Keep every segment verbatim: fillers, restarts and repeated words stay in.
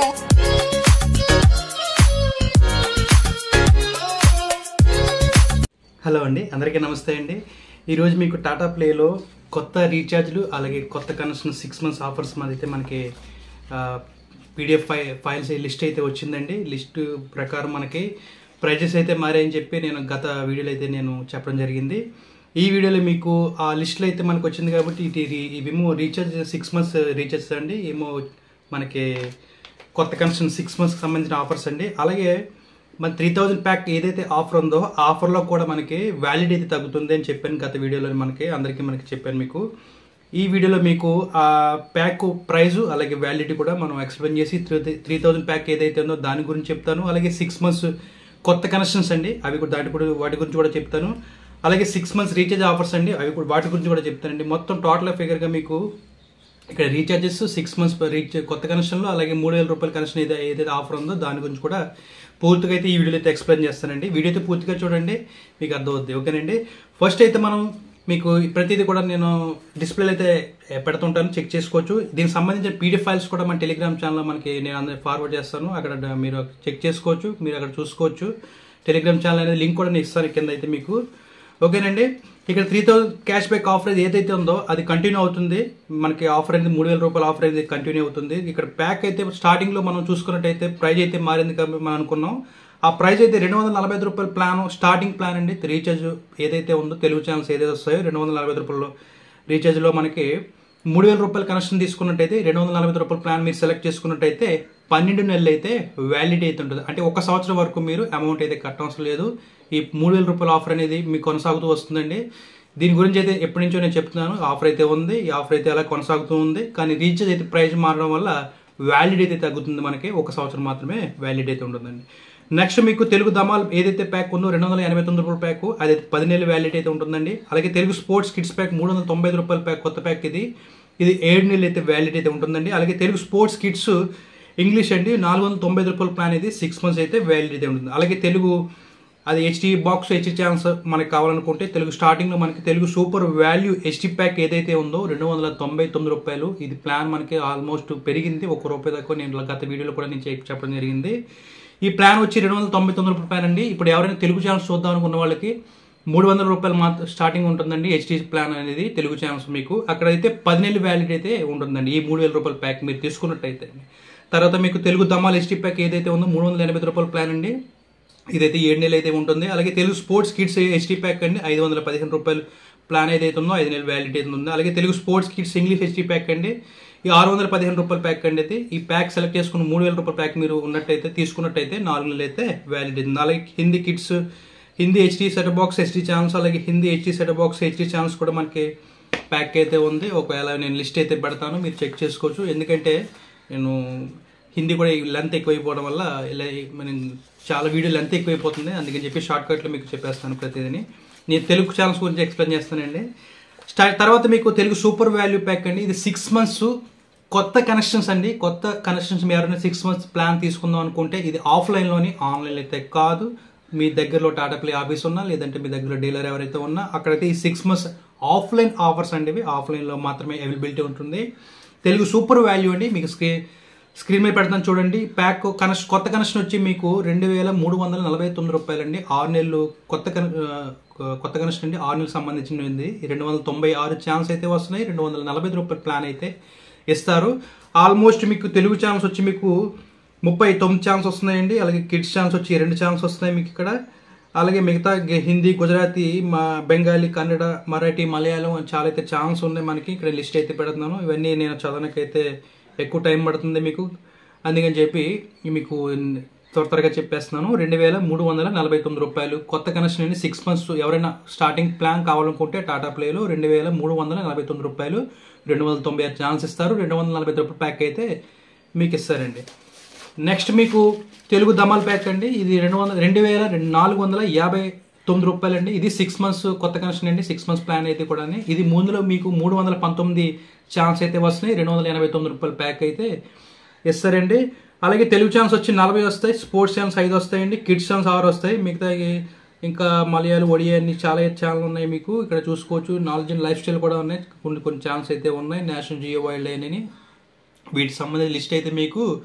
Hello అండి, అందరికీ నమస్తే అండి. ఈరోజు మీకు టాటా ప్లేలో కొత్త రీఛార్జ్లు అలాగే కొత్త కనెక్షన్ సిక్స్ మంత్స్ ఆఫర్స్ అయితే మనకి పీడిఎఫ్ ఫై ఫైల్స్ లిస్ట్ అయితే వచ్చిందండి. లిస్ట్ ప్రకారం మనకి ప్రైజెస్ అయితే మారాయని చెప్పి నేను గత వీడియోలో అయితే నేను చెప్పడం జరిగింది. ఈ వీడియోలో మీకు ఆ లిస్ట్లో అయితే మనకు వచ్చింది కాబట్టి ఇది ఇవేమో రీఛార్జ్ సిక్స్ మంత్స్ రీఛార్జ్ అండి, ఏమో మనకి కొత్త కనెక్షన్ సిక్స్ మంత్స్కి సంబంధించిన ఆఫర్స్ అండి. అలాగే మన త్రీ థౌజండ్ ప్యాక్ ఏదైతే ఆఫర్ ఉందో ఆఫర్లో కూడా మనకి వ్యాలిడ్ అయితే తగ్గుతుంది అని చెప్పాను గత వీడియోలో, మనకి అందరికీ మనకి చెప్పాను. మీకు ఈ వీడియోలో మీకు ఆ ప్యాక్ ప్రైజు అలాగే వ్యాలిడిటీ కూడా మనం ఎక్స్ప్లెయిన్ చేసి త్రీ త్రీ థౌజండ్ ప్యాక్ ఏదైతే ఉందో దాని గురించి చెప్తాను. అలాగే సిక్స్ మంత్స్ కొత్త కనెక్షన్స్ అండి, అవి కూడా దాటి కూడా వాటి గురించి కూడా చెప్తాను. అలాగే సిక్స్ మంత్స్ రీఛార్జ్ ఆఫర్స్ అండి, అవి కూడా వాటి గురించి కూడా చెప్తానండి. మొత్తం టోటల్ ఫిగర్గా మీకు ఇక్కడ రీఛార్జెస్ సిక్స్ మంత్స్ రీచ్ కొత్త కనెక్షన్లో అలాగే మూడు వేల రూపాయల కనెక్షన్ ఏదైతే ఏదైతే ఆఫర్ ఉందో దాని గురించి కూడా పూర్తిగా అయితే ఈ వీడియోలో అయితే ఎక్స్ప్లెయిన్ చేస్తానండి. వీడియో అయితే పూర్తిగా చూడండి, మీకు అర్థమవుద్ది. ఓకేనండి. ఫస్ట్ అయితే మనం మీకు ప్రతిదీ కూడా నేను డిస్ప్లేలో అయితే పెడుతుంటాను, చెక్ చేసుకోవచ్చు. దీనికి సంబంధించిన పీడిఎఫ్ ఫైల్స్ కూడా మన టెలిగ్రామ్ ఛానల్లో మనకి నేను అందరూ ఫార్వర్డ్ చేస్తాను, అక్కడ మీరు చెక్ చేసుకోవచ్చు, మీరు అక్కడ చూసుకోవచ్చు. టెలిగ్రామ్ ఛానల్ అనేది లింక్ కూడా నేను ఇస్తాను కింద అయితే మీకు. ఓకేనండి. ఇక్కడ three thousand cash back offer ఏదైతే ఉందో అది కంటిన్యూ అవుతుంది. మనకి ఆఫర్ అనేది మూడు వేల రూపాయల ఆఫర్ అనేది కంటిన్యూ అవుతుంది. ఇక్కడ ప్యాక్ అయితే స్టార్టింగ్లో మనం చూసుకున్నట్టయితే ప్రైజ్ అయితే మారింది కాబట్టి మనం అనుకున్నాం. ఆ ప్రైజ్ అయితే రెండు వందల నలభై ఐదు రూపాయల ప్లాన్ స్టార్టింగ్ ప్లాన్ అండి. రీఛార్జ్ ఏదైతే ఉందో తెలుగు ఛానల్స్ ఏదైతే వస్తాయో రెండు వందల నలభై ఐదు రూపాయలు రీఛార్జ్లో మనకి మూడు వేల రూపాయల కనెక్షన్ తీసుకున్నట్టయితే రెండు వందల నలభై ఐదు రూపాయల ప్లాన్ మీరు సెలెక్ట్ చేసుకున్నట్టయితే పన్నెండు నెలలు అయితే వ్యాలిడిటీ అయితే ఉంటుంది. అంటే ఒక సంవత్సరం వరకు మీరు అమౌంట్ అయితే కట్టవసరం లేదు. ఈ మూడు వేల రూపాయల ఆఫర్ అనేది మీకు కొనసాగుతూ వస్తుందండి. దీని గురించి అయితే ఎప్పటి నుంచో నేను చెప్తున్నాను. ఆఫర్ అయితే ఉంది, ఈ ఆఫర్ అయితే అలా కొనసాగుతూ ఉంది. కానీ రీఛార్జ్ అయితే ప్రైస్ మారడం వల్ల వ్యాలిడిటీ అయితే తగ్గుతుంది. మనకి ఒక సంవత్సరం మాత్రమే వ్యాలిడిటీ అయితే ఉంటుందండి. నెక్స్ట్ మీకు తెలుగు ధమాల్ ఏదైతే ప్యాక్ ఉందో రెండు వందల ఎనభై తొమ్మిది రూపాయల ప్యాక్ అది పది నెలల వ్యాలిడిటీ అయితే ఉంటుందండి. అలాగే తెలుగు స్పోర్ట్స్ కిడ్స్ ప్యాక్ మూడు వందల తొంభై ఐదు రూపాయల ప్యాక్ కొత్త ప్యాక్ ఇది ఇది ఏడు నెలలు అయితే వ్యాలిడిటీ అయితే ఉంటుందండి. అలాగే తెలుగు స్పోర్ట్స్ కిడ్స్ ఇంగ్లీష్ అండి నాలుగు వందల తొంభై ఐదు రూపాయల ప్లాన్ ఇది సిక్స్ మంత్స్ అయితే వ్యాలిడిటీ ఉంటుంది. అలాగే తెలుగు అది హెచ్డి బాక్స్ హెచ్డి ఛాన్స్ మనకి కావాలనుకుంటే తెలుగు స్టార్టింగ్లో మనకి Telugu super value HD pack ఏదైతే ఉందో రెండు వందల తొంభై తొమ్మిది రూపాయలు ఇది ప్లాన్ మనకి ఆల్మోస్ట్ పెరిగింది. ఒక రూపాయి దాకా నేను గత వీడియోలో కూడా నేను చెప్పడం జరిగింది. ఈ ప్లాన్ వచ్చి రెండు వందల తొంభై తొమ్మిది రూపాయల ప్లాన్ అండి. ఇప్పుడు ఎవరైనా తెలుగు ఛానల్స్ చూద్దాం అనుకున్న వాళ్ళకి మూడు వందల రూపాయలు మాత్రం స్టార్టింగ్ ఉంటుందండి. హెచ్డి ప్లాన్ అనేది తెలుగు ఛానల్స్ మీకు అక్కడైతే పది నెలలు వ్యాలిడిటీ అయితే ఉంటుందండి. ఈ మూడు వేల రూపాయల ప్యాక్ మీరు తీసుకున్నట్టయితే. తర్వాత మీకు తెలుగు ధమాల్ హెచ్డి ప్యాక్ ఏదైతే ఉందో మూడు వందల ఎనభై రూపాయల ప్లాన్ అండి, ఇదైతే ఏడు నెలలు అయితే ఉంటుంది. అలాగే Telugu sports kids HD pack అండి ఐదు వందల పదిహేను రూపాయలు ప్లాన్ ఏదైతే ఉందో ఐదు నెలలు వ్యాలిడిటీ అయితే ఉంది. అలాగే Telugu sports kids English HD pack అండి ఈ ఆరు వందల పదిహేను రూపాయల ప్యాక్ అండి అయితే ఈ ప్యాక్ సెలెక్ట్ చేసుకున్న మూడు వేల రూపాయల ప్యాక్ మీరు ఉన్నట్టయితే తీసుకున్నట్టయితే నాలుగు నెలలు అయితే వ్యాలిడిటీ ఉంది. అలాగే Hindi kids Hindi HD set box HD channels అలాగే Hindi HD set box HD channels కూడా మనకి ప్యాక్ అయితే ఉంది. ఒకవేళ నేను లిస్ట్ అయితే పెడతాను, మీరు చెక్ చేసుకోవచ్చు. ఎందుకంటే నేను హిందీ కూడా లెంత్ ఎక్కువైపోవడం వల్ల ఇలా మనం చాలా వీడియో లెంత్ ఎక్కువైపోతుంది, అందుకని చెప్పి షార్ట్ కట్లో మీకు చెప్పేస్తాను ప్రతిదీ. నేను తెలుగు ఛానల్స్ గురించి ఎక్స్ప్లెయిన్ చేస్తానండి. స్టార్ట్ తర్వాత మీకు తెలుగు సూపర్ వాల్యూ ప్యాక్ అండి ఇది సిక్స్ మంత్స్ కొత్త కనెక్షన్స్ అండి. కొత్త కనెక్షన్స్ మీరు ఎవరైనా సిక్స్ మంత్స్ ప్లాన్ తీసుకుందాం అనుకుంటే ఇది ఆఫ్లైన్లోని ఆన్లైన్ అయితే కాదు. మీ దగ్గరలో టాటా ప్లే ఆఫీస్ ఉన్నా లేదంటే మీ దగ్గర డీలర్ ఎవరైతే ఉన్నా అక్కడైతే ఈ సిక్స్ మంత్స్ ఆఫ్లైన్ ఆఫర్స్ అండి, ఇవి ఆఫ్లైన్లో మాత్రమే అవైలబిలిటీ ఉంటుంది. తెలుగు సూపర్ వాల్యూ అండి మీకు స్క్రీన్ స్క్రీన్ మీద పెడతాను చూడండి. ప్యాక్ కనెక్షన్ కొత్త కనెక్షన్ వచ్చి మీకు రెండు వేల మూడు వందల నలభై తొమ్మిది రూపాయలు అండి. ఆరు నెలలు కొత్త కన కొత్త కనెక్షన్ అండి ఆరు నెలలకు సంబంధించింది. రెండు వందల తొంభై ఆరు ఛానల్స్ అయితే వస్తున్నాయి. రెండు వందల నలభై ఐదు రూపాయల ప్లాన్ అయితే ఇస్తారు. ఆల్మోస్ట్ మీకు తెలుగు ఛానల్స్ వచ్చి మీకు ముప్పై తొమ్మిది ఛానల్స్ వస్తున్నాయండి. అలాగే కిడ్స్ ఛానల్స్ వచ్చి రెండు ఛానల్స్ వస్తున్నాయి మీకు ఇక్కడ. అలాగే మిగతా హిందీ గుజరాతీ మా బెంగాలీ కన్నడ మరాఠీ మలయాళం చాలా అయితే ఛానల్స్ ఉన్నాయి మనకి. ఇక్కడ లిస్ట్ అయితే పెడుతున్నాను. ఇవన్నీ నేను చదవడానికైతే ఎక్కువ టైం పడుతుంది మీకు, అందుకని చెప్పి మీకు త్వర త్వరగా చెప్పేస్తున్నాను. రెండు వేల మూడు వందల నలభై తొమ్మిది రూపాయలు కొత్త కనెక్షన్ అండి. సిక్స్ మంత్స్ ఎవరైనా స్టార్టింగ్ ప్లాన్ కావాలనుకుంటే టాటా ప్లేలో రెండు వేల మూడు వందల నలభై తొమ్మిది రూపాయలు రెండు వందల తొంభై ఆరు ఛాన్స్ ఇస్తారు. రెండు వందల నలభై రూపాయల ప్యాక్ అయితే మీకు ఇస్తారండి. నెక్స్ట్ మీకు తెలుగు ధమాల్ ప్యాక్ అండి ఇది రెండు వందల రెండు వేల నాలుగు వందల యాభై తొమ్మిది రూపాయలు అండి. ఇది సిక్స్ మంత్స్ కొత్త కనెక్షన్ అండి. సిక్స్ మంత్స్ ప్లాన్ అయితే కూడా ఇది ముందులో మీకు మూడు వందల పంతొమ్మిది ఛాన్స్ అయితే వస్తున్నాయి. రెండు వందల ఎనభై తొమ్మిది రూపాయల ప్యాక్ అయితే ఇస్తారండి. అలాగే తెలుగు ఛానల్స్ వచ్చి నలభై వస్తాయి, స్పోర్ట్స్ ఛానల్స్ ఐదు వస్తాయండి, కిడ్స్ ఛానల్స్ ఆరు వస్తాయి. మిగతా ఇంకా మలయాళం ఒడియా అన్ని చాలా ఛానల్ ఉన్నాయి మీకు ఇక్కడ చూసుకోవచ్చు. నాలెడ్జ్ అండ్ లైఫ్ స్టైల్ కూడా ఉన్నాయి, కొన్ని కొన్ని ఛానల్స్ అయితే ఉన్నాయి. నేషనల్ జియో వైల్డ్ లైన్ అని వీటికి సంబంధించిన లిస్ట్ అయితే మీకు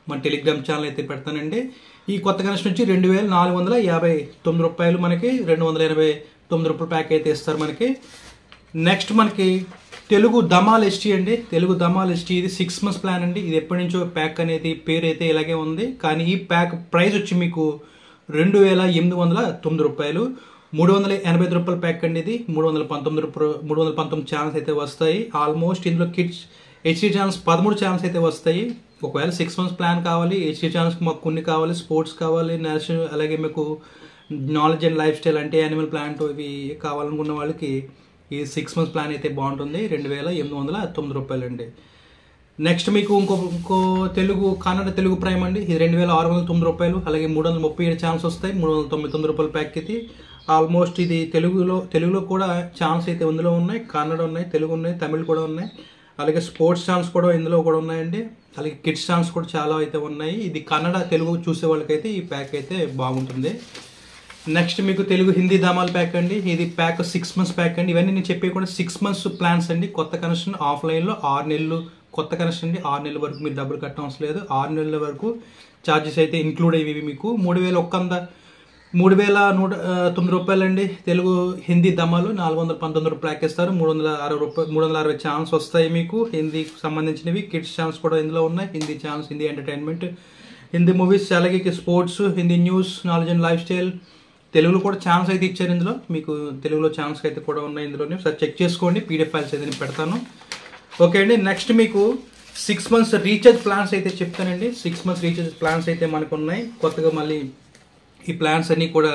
మన టెలిగ్రామ్ ఛానల్ అయితే పెడతానండి. ఈ కొత్త కనెక్షన్ వచ్చి రెండు వేల నాలుగు వందల యాభై తొమ్మిది రూపాయలు మనకి రెండు వందల ఎనభై తొమ్మిది రూపాయల ప్యాక్ అయితే ఇస్తారు మనకి. నెక్స్ట్ మనకి తెలుగు ధమాల్ ఎస్టీ అండి. తెలుగు ధమాల్ ఎస్టీ ఇది సిక్స్ మంత్స్ ప్లాన్ అండి. ఇది ఎప్పటి నుంచో ప్యాక్ అనేది పేరు అయితే ఇలాగే ఉంది, కానీ ఈ ప్యాక్ ప్రైస్ వచ్చి మీకు రెండు వేల ఎనిమిది వందల తొమ్మిది రూపాయలు మూడు వందల ఎనభై ఐదు రూపాయల ప్యాక్ అండి. ఇది మూడు వందల పంతొమ్మిది రూపాయలు మూడు వందల పంతొమ్మిది ఛానల్స్ అయితే వస్తాయి. ఆల్మోస్ట్ ఇందులో కిడ్స్ హెచ్డీ ఛానల్స్ పదమూడు ఛానల్స్ అయితే వస్తాయి. ఒకవేళ సిక్స్ మంత్స్ ప్లాన్ కావాలి, హెచ్డీ ఛానల్స్కి మాకు కొన్ని కావాలి, స్పోర్ట్స్ కావాలి, నేషనల్ అలాగే మీకు నాలెడ్జ్ అండ్ లైఫ్ స్టైల్ అంటే యానిమల్ ప్లాంట్ ఇవి కావాలనుకున్న వాళ్ళకి ఈ సిక్స్ మంత్స్ ప్లాన్ అయితే బాగుంటుంది. రెండు వేల ఎనిమిది వందల తొమ్మిది రూపాయలు అండి. నెక్స్ట్ మీకు ఇంకో ఇంకో తెలుగు కన్నడ తెలుగు ప్రైమ్ అండి. ఇది రెండు వేల ఆరు వందల తొమ్మిది రూపాయలు అలాగే మూడు వందల ముప్పై ఏడు ఛానల్స్ వస్తాయి. మూడు వందల తొంభై తొమ్మిది రూపాయల ప్యాక్ ఇది. ఆల్మోస్ట్ ఇది తెలుగులో తెలుగులో కూడా ఛానల్స్ అయితే ఇందులో ఉన్నాయి, కన్నడ ఉన్నాయి, తెలుగు ఉన్నాయి, తమిళ్ కూడా ఉన్నాయి, అలాగే స్పోర్ట్స్ ఛానల్స్ కూడా ఇందులో కూడా ఉన్నాయండి. అలాగే కిడ్స్ ఛానల్స్ కూడా చాలా అయితే ఉన్నాయి. ఇది కన్నడ తెలుగు చూసే వాళ్ళకైతే ఈ ప్యాక్ అయితే బాగుంటుంది. నెక్స్ట్ మీకు తెలుగు హిందీ ధమాల్ ప్యాక్ అండి. ఇది ప్యాక్ సిక్స్ మంత్స్ ప్యాక్ అండి. ఇవన్నీ నేను చెప్పే కూడా సిక్స్ మంత్స్ ప్లాన్స్ అండి. కొత్త కనెక్షన్ ఆఫ్లైన్లో ఆరు నెలలు కొత్త కనెక్షన్ అండి. ఆరు నెలల వరకు మీరు డబ్బులు కట్టడం అవసరం లేదు. ఆరు నెలల వరకు ఛార్జెస్ అయితే ఇంక్లూడ్ అయ్యేవి మీకు మూడు వేల ఒక్క వంద మూడు వేల నూట తొమ్మిది రూపాయలు అండి. తెలుగు హిందీ ధమాలు నాలుగు వందల పంతొమ్మిది రూపాయలు ప్యాక్ ఇస్తారు. మూడు వందల అరవై రూపాయలు మూడు వందల అరవై ఛానల్స్ వస్తాయి మీకు హిందీకి సంబంధించినవి. కిడ్స్ ఛానల్స్ కూడా ఇందులో ఉన్నాయి. Hindi channels, Hindi entertainment, Hindi movies, అలాగే sports, Hindi news, knowledge and lifestyle. తెలుగులో కూడా ఛానల్స్ అయితే ఇచ్చారు ఇందులో. మీకు తెలుగులో ఛానల్స్ అయితే కూడా ఉన్నాయి ఇందులోనే. ఒకసారి చెక్ చేసుకోండి. పీడిఎఫ్ ఫైల్స్ అయితే నేను పెడతాను. ఓకే అండి. నెక్స్ట్ మీకు సిక్స్ మంత్స్ రీఛార్జ్ ప్లాన్స్ అయితే చెప్తానండి. సిక్స్ మంత్స్ రీఛార్జ్ ప్లాన్స్ అయితే మనకు ఉన్నాయి కొత్తగా. మళ్ళీ ఈ ప్లాన్స్ అన్నీ కూడా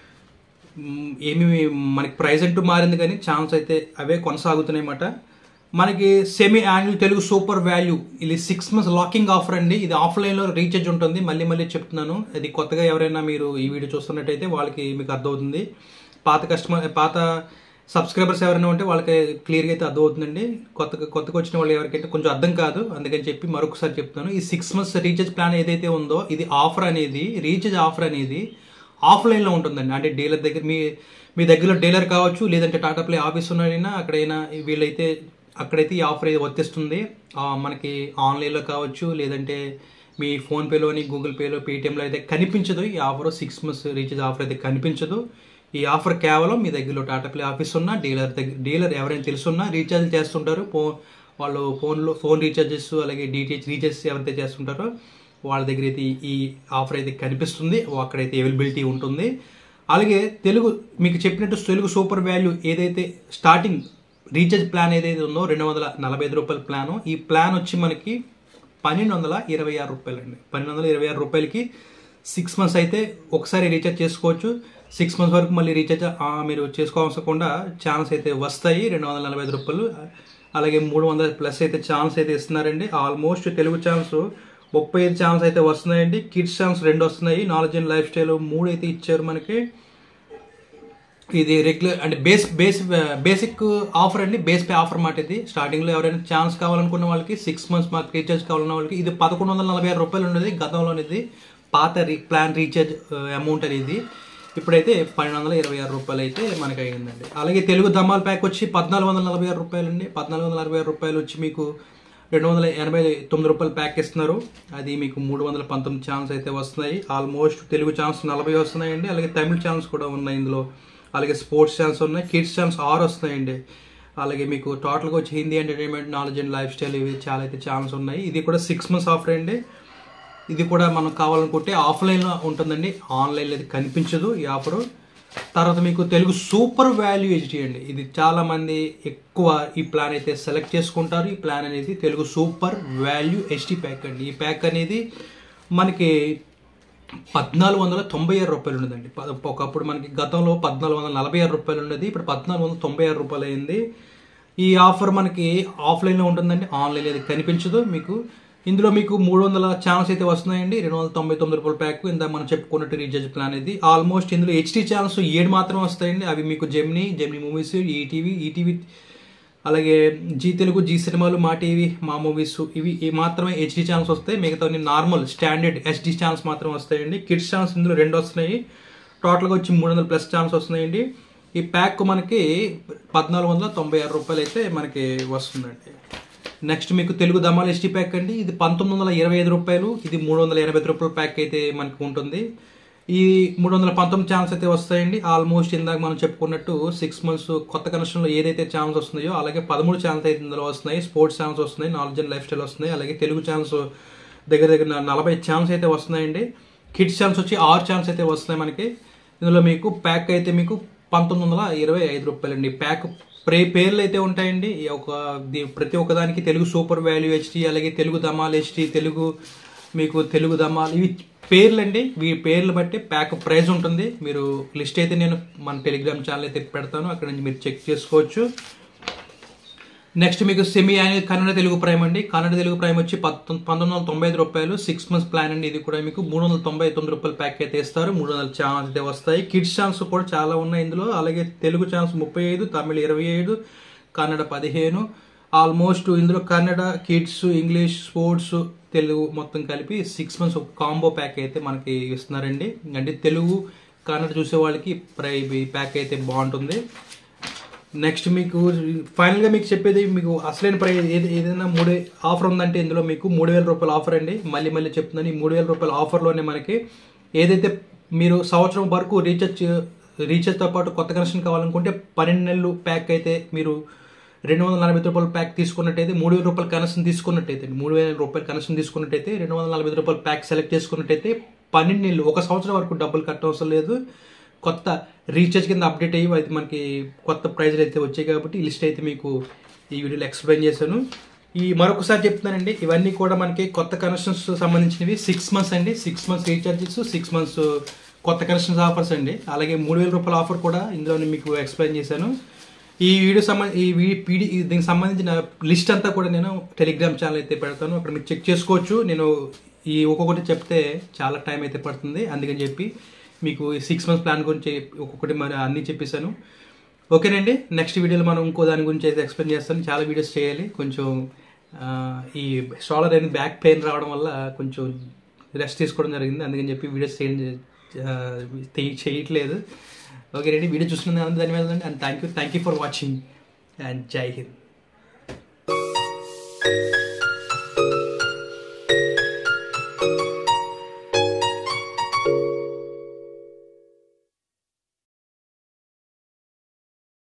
ఏమి మనకి ప్రైస్ అంటూ మారింది, కానీ ఛానల్స్ అయితే అవే కొనసాగుతున్నాయి అన్నమాట. మనకి semi annual Telugu super value ఇది సిక్స్ మంత్స్ లాకింగ్ ఆఫర్ అండి. ఇది ఆఫ్లైన్లో రీఛార్జ్ ఉంటుంది. మళ్ళీ మళ్ళీ చెప్తున్నాను, అది కొత్తగా ఎవరైనా మీరు ఈ వీడియో చూస్తున్నట్టయితే వాళ్ళకి మీకు అర్థమవుతుంది. పాత కస్టమర్ పాత సబ్స్క్రైబర్స్ ఎవరైనా ఉంటే వాళ్ళకి క్లియర్గా అయితే అర్థమవుతుందండి. కొత్తగా కొత్తగా వచ్చిన వాళ్ళు ఎవరికైతే కొంచెం అర్థం కాదు, అందుకని చెప్పి మరొకసారి చెప్తాను. ఈ సిక్స్ మంత్స్ రీఛార్జ్ ప్లాన్ ఏదైతే ఉందో ఇది ఆఫర్ అనేది రీఛార్జ్ ఆఫర్ అనేది ఆఫ్లైన్లో ఉంటుందండి. అంటే డీలర్ దగ్గర మీ మీ దగ్గరలో డీలర్ కావచ్చు, లేదంటే టాటా ప్లే ఆఫీస్ ఉన్నారైనా అక్కడైనా వీళ్ళైతే అక్కడైతే ఈ ఆఫర్ అయితే వర్తిస్తుంది. మనకి ఆన్లైన్లో కావచ్చు, లేదంటే మీ ఫోన్పేలోని, గూగుల్ పేలో, పేటిఎంలో అయితే కనిపించదు ఈ offer. Six months recharge offer అయితే కనిపించదు. ఈ ఆఫర్ కేవలం మీ దగ్గరలో టాటా ప్లే ఆఫీస్ ఉన్నా, డీలర్ దగ్గర డీలర్ ఎవరైనా తెలుసున్నా రీఛార్జ్ చేస్తుంటారు. ఫో వాళ్ళు ఫోన్లో ఫోన్ రీఛార్జెస్ అలాగే డిటిహెచ్ రీఛార్జెస్ ఎవరైతే చేస్తుంటారో వాళ్ళ దగ్గర అయితే ఈ ఆఫర్ అయితే కనిపిస్తుంది. అక్కడైతే అవైలబిలిటీ ఉంటుంది. అలాగే తెలుగు మీకు చెప్పినట్టు తెలుగు సూపర్ వాల్యూ ఏదైతే స్టార్టింగ్ రీఛార్జ్ ప్లాన్ ఏదైతే ఉందో రెండు వందల నలభై ఐదు రూపాయల ప్లాను, ఈ ప్లాన్ వచ్చి మనకి పన్నెండు వందల ఇరవై ఆరు రూపాయలు అండి. పన్నెండు వందల ఇరవై ఆరు రూపాయలకి సిక్స్ మంత్స్ అయితే ఒకసారి రీఛార్జ్ చేసుకోవచ్చు. సిక్స్ మంత్స్ వరకు మళ్ళీ రీఛార్జ్ మీరు చేసుకోవాల్సకుండా ఛానల్స్ అయితే వస్తాయి. రెండు వందల నలభై ఐదు రూపాయలు అలాగే మూడు వందల ప్లస్ అయితే ఛానల్స్ అయితే ఇస్తున్నారండి. ఆల్మోస్ట్ తెలుగు ఛానల్స్ ముప్పై ఐదు ఛానల్స్ అయితే వస్తున్నాయండి. కిడ్స్ ఛానల్స్ రెండు వస్తున్నాయి. నాలెడ్జ్ అండ్ లైఫ్ స్టైల్ మూడు అయితే ఇచ్చారు మనకి. ఇది రెగ్యులర్ అంటే బేస్ బేస్ బేసిక్ ఆఫర్ అండి. బేస్ పే ఆఫర్ మాట ఇది. స్టార్టింగ్లో ఎవరైనా ఛాన్స్ కావాలనుకున్న వాళ్ళకి సిక్స్ మంత్స్ మాకు రీఛార్జ్ కావాలన్న వాళ్ళకి ఇది పదకొండు వందల నలభై ఆరు రూపాయలు ఉండేది గతంలోనిది. పాత రీ ప్లాన్ రీఛార్జ్ అమౌంట్ అనేది ఇప్పుడైతే పన్నెండు వందల ఇరవై ఆరు రూపాయలు అయితే మనకి అయ్యిందండి. అలాగే తెలుగు ధమాల్ ప్యాక్ వచ్చి పద్నాలుగు వందల నలభై ఆరు రూపాయలు అండి. పద్నాలుగు వందల నలభై ఆరు రూపాయలు వచ్చి మీకు రెండు వందల ఎనభై తొమ్మిది రూపాయలు ప్యాక్ ఇస్తున్నారు. అది మీకు మూడు వందల పంతొమ్మిది ఛానల్స్ అయితే వస్తున్నాయి. ఆల్మోస్ట్ తెలుగు ఛానల్స్ నలభై వస్తున్నాయండి. అలాగే తమిళ ఛానల్స్ కూడా ఉన్నాయి ఇందులో. అలాగే స్పోర్ట్స్ ఛానల్స్ ఉన్నాయి. కిడ్స్ ఛానల్స్ ఆరు వస్తున్నాయండి. అలాగే మీకు టోటల్గా వచ్చి Hindi entertainment, knowledge and lifestyle ఇవి చాలా అయితే ఛానల్స్ ఉన్నాయి. ఇది కూడా సిక్స్ మంత్స్ ఆఫర్ అండి. ఇది కూడా మనం కావాలనుకుంటే ఆఫ్లైన్లో ఉంటుందండి. ఆన్లైన్లో అది కనిపించదు ఈ ఆఫరు. తర్వాత మీకు తెలుగు సూపర్ వాల్యూ హెచ్డి అండి. ఇది చాలామంది ఎక్కువ ఈ ప్లాన్ అయితే సెలెక్ట్ చేసుకుంటారు. ఈ ప్లాన్ అనేది Telugu super value HD pack అండి. ఈ ప్యాక్ అనేది మనకి పద్నాలుగు వందల తొంభై ఆరు రూపాయలు ఉండదండి. ఒకప్పుడు మనకి గతంలో పద్నాలుగు వందల నలభై ఆరు రూపాయలు ఉండేది. ఇప్పుడు పద్నాలుగు వందల తొంభై ఆరు రూపాయలు అయింది. ఈ ఆఫర్ మనకి ఆఫ్లైన్లో ఉంటుందండి. ఆన్లైన్ అది కనిపించదు మీకు. ఇందులో మీకు మూడు వందల ఛానల్స్ అయితే వస్తున్నాయండి. రెండు వందల తొంభై తొమ్మిది రూపాయల ప్యాక్ ఇందా మనం చెప్పుకున్నట్టు రీఛార్జ్ ప్లాన్ ఇది. ఆల్మోస్ట్ ఇందులో హెచ్డీ ఛానల్స్ ఏడు మాత్రం వస్తాయండి. అవి మీకు Gemini, Gemini movies, ETV, ETV అలాగే జీ తెలుగు, జీ సినిమాలు, మా టీవీ, మా మూవీస్ ఇవి మాత్రమే హెచ్డీ ఛానల్స్ వస్తాయి. మిగతా నార్మల్ స్టాండర్డ్ హెచ్డీ ఛానల్స్ మాత్రం వస్తాయండి. కిడ్స్ ఛానల్స్ ఇందులో రెండు వస్తున్నాయి. టోటల్గా వచ్చి మూడు వందల ప్లస్ ఛానల్స్ వస్తున్నాయండి. ఈ ప్యాక్ మనకి పద్నాలుగు వందల తొంభై ఆరు రూపాయలు అయితే మనకి వస్తుందండి. నెక్స్ట్ మీకు తెలుగు ధమాల్ ఎస్టీ ప్యాక్ అండి, ఇది పంతొమ్మిది వందల ఇరవై ఐదు రూపాయలు, ఇది మూడు వందల ఎనభై ఐదు రూపాయల ప్యాక్ అయితే మనకు ఉంటుంది. ఈ మూడు వందల పంతొమ్మిది ఛానల్స్ అయితే వస్తాయండి. ఆల్మోస్ట్ ఇందాక మనం చెప్పుకున్నట్టు సిక్స్ మంత్స్ కొత్త కనెక్షన్లో ఏదైతే ఛానల్స్ వస్తున్నాయో అలాగే పదమూడు ఛానల్స్ అయితే ఇందులో వస్తున్నాయి. స్పోర్ట్స్ ఛానల్స్ వస్తున్నాయి, నాలెడ్జ్ అండ్ లైఫ్ స్టైల్ వస్తున్నాయి, అలాగే తెలుగు ఛానల్స్ దగ్గర దగ్గర నలభై ఛానల్స్ అయితే వస్తున్నాయండి. కిడ్స్ ఛానల్స్ వచ్చి ఆరు ఛానల్స్ అయితే వస్తున్నాయి మనకి. ఇందులో మీకు ప్యాక్ అయితే మీకు పంతొమ్మిది వందల ఇరవై ఐదు రూపాయలండి. ప్యాక్ ప్రే పేర్లు అయితే ఉంటాయండి. ఒక ప్రతి ఒక్కదానికి తెలుగు సూపర్ వాల్యూ హెచ్డి, అలాగే తెలుగు ధమాల్ హెచ్డి, తెలుగు మీకు తెలుగు ధమాల్, ఇవి పేర్లు అండి. ఈ పేర్లు బట్టి ప్యాక్ ప్రైస్ ఉంటుంది. మీరు లిస్ట్ అయితే నేను మన టెలిగ్రామ్ ఛానల్ అయితే పెడతాను, అక్కడ నుంచి మీరు చెక్ చేసుకోవచ్చు. నెక్స్ట్ మీకు semi annual Kannada Telugu prime అండి. కన్నడ తెలుగు ప్రైమ్ వచ్చి పంతొమ్మిది వందల తొంభై ఐదు రూపాయలు, సిక్స్ మంత్స్ ప్లాన్ అండి. ఇది కూడా మీకు మూడు వందల తొంభై తొమ్మిది రూపాయల ప్యాక్ అయితే ఇస్తారు. మూడు వందల ఛానల్స్ అయితే వస్తాయి. కిడ్స్ ఛానల్స్ కూడా చాలా ఉన్నాయి ఇందులో. అలాగే తెలుగు ఛానల్స్ ముప్పై ఐదు, తమిళ ఇరవై ఐదు, కన్నడ పదిహేను. ఆల్మోస్ట్ ఇందులో Kannada, kids, English, sports, Telugu మొత్తం కలిపి సిక్స్ మంత్స్ ఒక కాంబో ప్యాక్ అయితే మనకి ఇస్తున్నారండి. అంటే తెలుగు కన్నడ చూసే వాళ్ళకి ప్రై ప్యాక్ అయితే బాగుంటుంది. నెక్స్ట్ మీకు ఫైనల్గా మీకు చెప్పేది, మీకు అసలైన ప్రైస్ ఏది ఏదైనా మూడు ఆఫర్ ఉందంటే ఇందులో మీకు మూడు వేల రూపాయల ఆఫర్ అండి. మళ్ళీ మళ్ళీ చెప్తున్నాను, ఈ మూడు వేల రూపాయల ఆఫర్లోనే మనకి ఏదైతే మీరు సంవత్సరం వరకు రీఛార్జ్ రీఛార్జ్తో పాటు కొత్త కనెక్షన్ కావాలనుకుంటే పన్నెండు నెలలు ప్యాక్ అయితే మీరు రెండు వందల నలభై రూపాయల ప్యాక్ తీసుకున్నట్టయితే, మూడు వేల రూపాయల కనెక్షన్ తీసుకున్నట్టయితే మూడు వేల రూపాయల కనెక్షన్ తీసుకున్నట్టయితే రెండు వందల నలభై రూపాయల ప్యాక్ సెలెక్ట్ చేసుకున్నట్టయితే పన్నెండు నెలలు ఒక సంవత్సరం వరకు డబ్బులు కట్టవసరం లేదు. కొత్త రీఛార్జ్ కింద అప్డేట్ అయ్యి అది మనకి కొత్త ప్రైజ్లు అయితే వచ్చాయి కాబట్టి ఈ లిస్ట్ అయితే మీకు ఈ వీడియోలో ఎక్స్ప్లెయిన్ చేశాను. ఈ మరొకసారి చెప్తున్నానండి, ఇవన్నీ కూడా మనకి కొత్త కనెక్షన్స్ సంబంధించినవి. సిక్స్ మంత్స్ అండి, six months recharges, six months కొత్త కనెక్షన్స్ ఆఫర్స్ అండి. అలాగే మూడు వేల రూపాయల ఆఫర్ కూడా ఇందులోనే మీకు ఎక్స్ప్లెయిన్ చేశాను. ఈ వీడియో సంబంధ ఈ పీడి దీనికి సంబంధించిన లిస్ట్ అంతా కూడా నేను టెలిగ్రామ్ ఛానల్ అయితే పెడతాను, అక్కడ మీరు చెక్ చేసుకోవచ్చు. నేను ఈ ఒక్కొక్కటి చెప్తే చాలా టైం అయితే పడుతుంది, అందుకని చెప్పి మీకు సిక్స్ మంత్స్ ప్లాన్ గురించి ఒక్కొక్కటి మరి అన్నీ చెప్పేశాను. ఓకేనండి, నెక్స్ట్ వీడియోలో మనం ఇంకో దాని గురించి అయితే ఎక్స్ప్లెయిన్ చేస్తాను. చాలా వీడియోస్ చేయాలి. కొంచెం ఈ షోల్డర్ అనేది బ్యాక్ పెయిన్ రావడం వల్ల కొంచెం రెస్ట్ తీసుకోవడం జరిగింది, అందుకని చెప్పి వీడియోస్ చేయట్లేదు. ఓకేనండి, వీడియో చూస్తున్నందుకు ధన్యవాదాలు అండి. And thank you thank you for watching and జై హింద్.